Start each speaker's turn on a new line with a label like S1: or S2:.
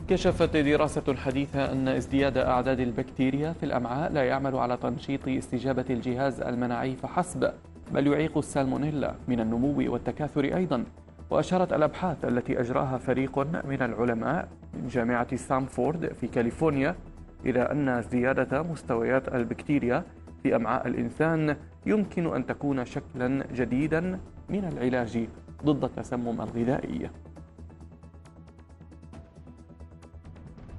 S1: كشفت دراسة حديثة أن ازدياد أعداد البكتيريا في الأمعاء لا يعمل على تنشيط استجابة الجهاز المناعي فحسب، بل يعيق السالمونيلا من النمو والتكاثر أيضا. وأشارت الأبحاث التي أجراها فريق من العلماء من جامعة ستانفورد في كاليفورنيا إلى أن ازديادة مستويات البكتيريا في أمعاء الإنسان يمكن أن تكون شكلا جديدا من العلاج ضد التسمم الغذائي.